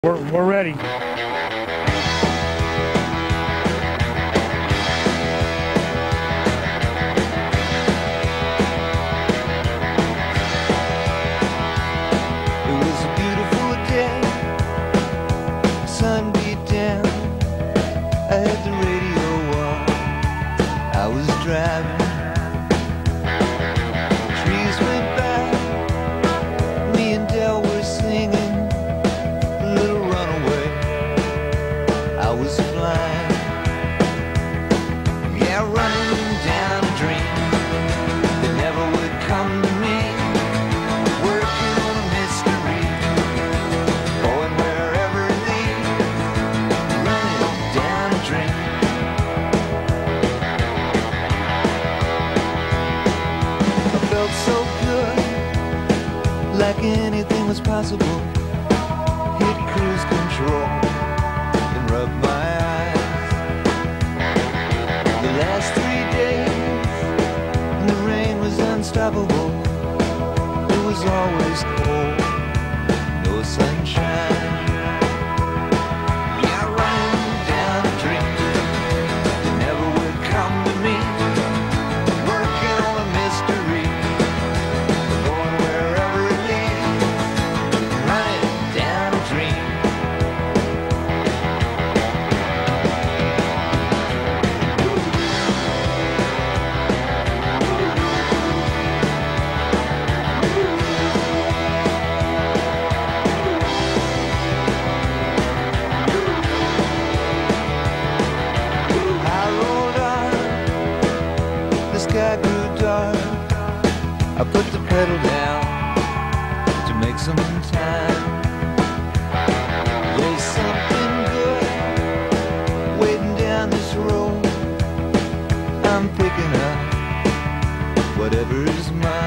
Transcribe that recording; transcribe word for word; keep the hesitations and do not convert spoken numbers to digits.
We're, we're ready. It was a beautiful day, sun beat down, I had the radio on, I was driving, trees went by, me and Del were singing, a little runaway, I was flying, yeah, running down a dream that never would come to me. So good, like anything was possible. Hit cruise control and rub my eyes. The last three days, and the rain was unstoppable. It was always cold, no sunshine. Yeah, running down a dream that never would come to me. Working on a mystery. The sky grew dark, I put the pedal down to make some time. There's something good waiting down this road. I'm picking up whatever is mine.